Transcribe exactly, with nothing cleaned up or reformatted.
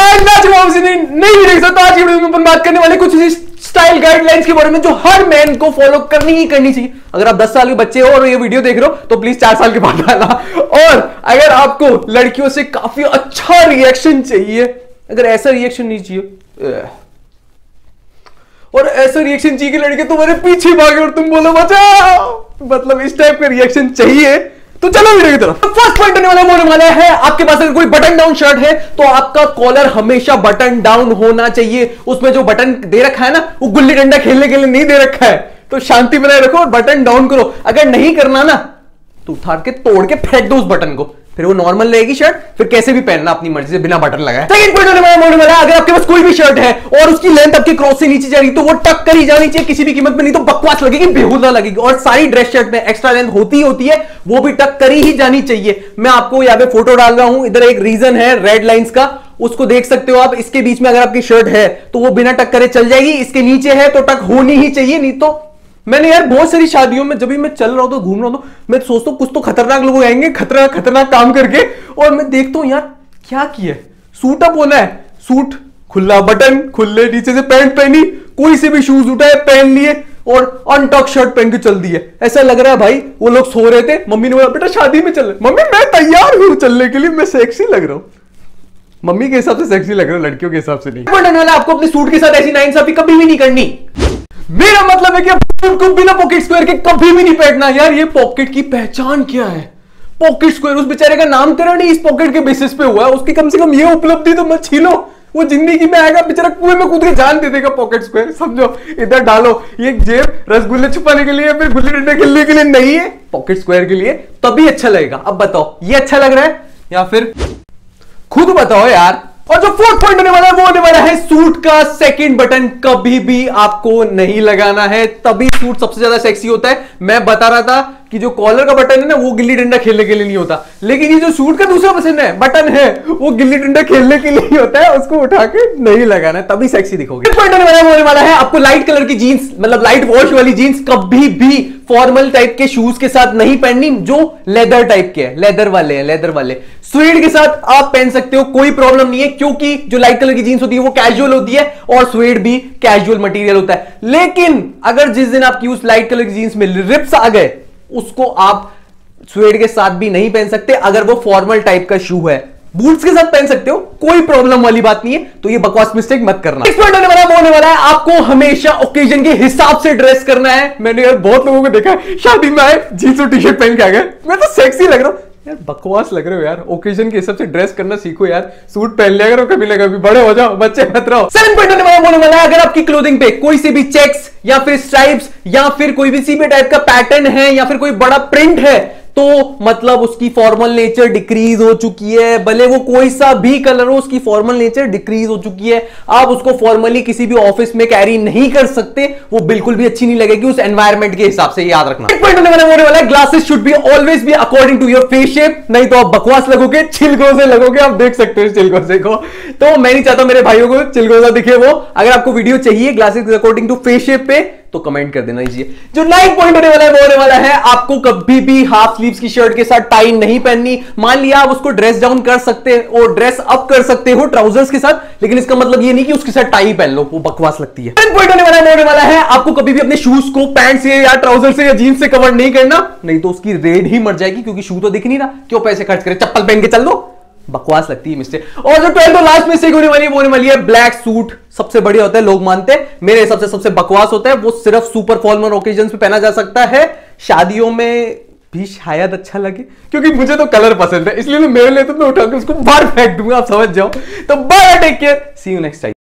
नहीं वीडियो के साथ आज की वीडियो में अपन बात करने वाले कुछ स्टाइल गाइडलाइंस के बारे में जो हर मैन को फॉलो करनी ही करनी चाहिए। अगर आप दस साल के बच्चे हो और ये वीडियो देख रहे हो तो प्लीज चार साल के बाद आना। और अगर आपको लड़कियों से काफी अच्छा रिएक्शन चाहिए, अगर ऐसा रिएक्शन नहीं चाहिए और ऐसा रिएक्शन चाहिए कि लड़के तुम्हारे पीछे भागे और तुम बोलो बचाओ, मतलब इस टाइप का रिएक्शन चाहिए तो चलो वीडियो की तरफ। फर्स्ट पॉइंट होने वाला होने वाला है, आपके पास अगर कोई बटन डाउन शर्ट है तो आपका कॉलर हमेशा बटन डाउन होना चाहिए। उसमें जो बटन दे रखा है ना वो गुल्ली डंडा खेलने के लिए नहीं दे रखा है, तो शांति बनाए रखो और बटन डाउन करो। अगर नहीं करना ना तो उठा के तोड़ के फेंक दो उस बटन को, फिर वो नॉर्मल रहेगी शर्ट, फिर कैसे भी पहनना अपनी मर्जी से बिना बटन लगाए। सेकंड पॉइंट होने वाला होने वाला है, अगर आपके पास कोई भी शर्ट है और उसकी लेंथ आपके क्रॉस से नीचे जा रही तो वो टक कर ही जानी चाहिए किसी भी कीमत में, नहीं तो बकवास लगेगी, बेहुदा लगेगी। और सारी ड्रेस शर्ट में एक्स्ट्रा लेंथ होती ही होती है, वो भी टक करी ही जानी चाहिए। मैं आपको यहाँ पे फोटो डाल रहा हूं, इधर एक रीजन है रेड लाइंस का, उसको देख सकते हो आप। इसके बीच में अगर आपकी शर्ट है तो वो बिना टक करे चल जाएगी, इसके नीचे है तो टक होनी ही चाहिए, नहीं तो मैंने यार बहुत सारी शादियों में जब भी मैं चल रहा हूं तो घूम रहा हूं तो मैं सोचता हूं कुछ तो खतरनाक लोग आएंगे खतरनाक खतरनाक काम करके, और मैं देखता हूं यार क्या किया, सूट अप होना है, सूट खुला, बटन खुले, नीचे से पैंट पहनी, कोई से भी शूज उठाए पहन लिए और अनटक शर्ट पहन के चल दी है। ऐसा लग रहा है भाई वो लोग सो रहे थे, मम्मी ने बोला बेटा शादी में चल, मम्मी मैं तैयार हूं चलने के लिए, मैं सेक्सी लग रहा हूं। मम्मी के हिसाब से सेक्सी लग रहा है, लड़कियों के हिसाब से नहीं। आपको अपने सूट के साथ ऐसी नाइंसाफी कभी भी नहीं करनी। मेरा मतलब है कि को बिना पॉकेट स्क्वायर के कभी भी नहीं बैठना। यार ये पॉकेट की पहचान क्या है, पॉकेट स्क्वायर, उस बेचारे का नामकरण ही इस पॉकेट के बेसिस पे हुआ है, उसकी कम से कम ये उपलब्धि तो मत छीनो। वो जिंदगी में आएगा बेचारा कुएं में कूद के जान दे देगा पॉकेट स्क्वायर, समझो। इधर डालो ये जेब रसगुल्ले छुपाने के लिए, फिर गुल्ली डंडा खेलने के लिए नहीं है, पॉकेट स्क्वायर के लिए, तभी अच्छा लगेगा। अब बताओ ये अच्छा लग रहा है या फिर खुद बताओ यार। और जो फोर्थ पॉइंट होने वाला है वो होने वाला है सूट का सेकंड बटन कभी भी आपको नहीं लगाना है, तभी सूट सबसे ज्यादा सेक्सी होता है। मैं बता रहा था कि जो कॉलर का बटन है ना वो गिल्ली डंडा खेलने के लिए नहीं होता, लेकिन ये जो सूट का दूसरा बटन है बटन है वो गिल्ली डंडा खेलने के लिए होता है, उसको उठा के नहीं लगाना है, तभी सेक्सी दिखोगे। पॉइंट होने वाला है वो होने वाला है, आपको लाइट कलर की जीन्स, मतलब लाइट वॉश वाली जीन्स कभी भी फॉर्मल टाइप के शूज के साथ नहीं पहननी, जो लेदर टाइप के है, लेदर वाले हैं, लेदर वाले। स्वेड के साथ आप पहन सकते हो, कोई प्रॉब्लम नहीं है, क्योंकि जो लाइट कलर की जीन्स होती है वो कैजुअल होती है और स्वेड भी कैजुअल मटेरियल होता है। लेकिन अगर जिस दिन आपकी उस लाइट कलर की जीन्स में रिप्स आ गए, उसको आप स्वेड के साथ भी नहीं पहन सकते। अगर वो फॉर्मल टाइप का शू है, बूट्स के साथ पहन सकते हो, कोई प्रॉब्लम वाली बात नहीं है, तो ये बकवास मिस्टेक मत करना। नेक्स्ट पॉइंट होने वाला है वो होने वाला है, आपको हमेशा ओकेजन के हिसाब से ड्रेस करना है। मैंने यार बहुत लोगों को देखा है शादी में आए जींस और टी शर्ट पहन के आ गए, मैं तो सेक्सी लग रहा हूं यार, बकवास लग रहे हो यार। ओकेजन के हिसाब से ड्रेस करना सीखो यार, सूट पहन लिया करो कभी ना कभी, बड़े हो जाओ, बच्चे मत रहो। सेवन पॉइंट होने वाला होने वाला है, अगर आपकी क्लोथिंग पे कोई से भी चेक्स या फिर स्ट्राइप्स या फिर कोई भी सी भी टाइप का पैटर्न है या फिर कोई बड़ा प्रिंट है तो मतलब उसकी फॉर्मल नेचर डिक्रीज हो चुकी है। भले वो कोई सा भी कलर हो, उसकी फॉर्मल नेचर डिक्रीज हो चुकी है। आप उसको फॉर्मली किसी भी ऑफिस में कैरी नहीं कर सकते, वो बिल्कुल भी अच्छी नहीं लगेगी उस एनवायरमेंट के हिसाब से, याद रखना। पॉइंट होने वाला होने वाला है, glasses should be always be according to your face shape, नहीं तो आप बकवास लगोगे, चिलगों से लगोगे। आप देख सकते हो चिलगों से को, तो मैं नहीं चाहता मेरे भाइयों को चिलगों सा दिखे वो। अगर आपको वीडियो चाहिए glasses according to face shape पे तो कमेंट कर देना दीजिए। जो नाइन पॉइंट होने वाला है वो होने वाला है, आपको कभी भी हाफ स्लीव्स की शर्ट के साथ टाई नहीं पहननी। मान लिया आप उसको ड्रेस डाउन कर सकते हो, ड्रेस अप कर सकते हो ट्राउजर्स के साथ, लेकिन इसका मतलब ये नहीं कि उसके साथ टाई पहन लो, वो बकवास लगती है। टेन पॉइंट होने वाला है वो होने वाला है, आपको कभी भी अपने शूज को पैंट से या ट्राउजर से या जीन्स से कवर नहीं करना, नहीं तो उसकी रेड ही मर जाएगी, क्योंकि शू तो दिख नहीं रहा, क्यों पैसे खर्च करे, चप्पल पहन के चल दो, बकवास लगती है मिस्टेक। और जो ट्वेल्थ और लास्ट मिस्टेक होने वाली है वो होने वाली है, ब्लैक सूट सबसे बढ़िया होता है, लोग मानते हैं, मेरे हिसाब से सबसे बकवास होता है। वो सिर्फ सुपर फॉर्मल ओकेजन पे पहना जा सकता है, शादियों में भी शायद अच्छा लगे, क्योंकि मुझे तो कलर पसंद है, इसलिए मैं मेरे लिए तो मैं उठा के उसको बाहर फेंक दूंगा, आप समझ जाओ। तो bye, take care, see you next time.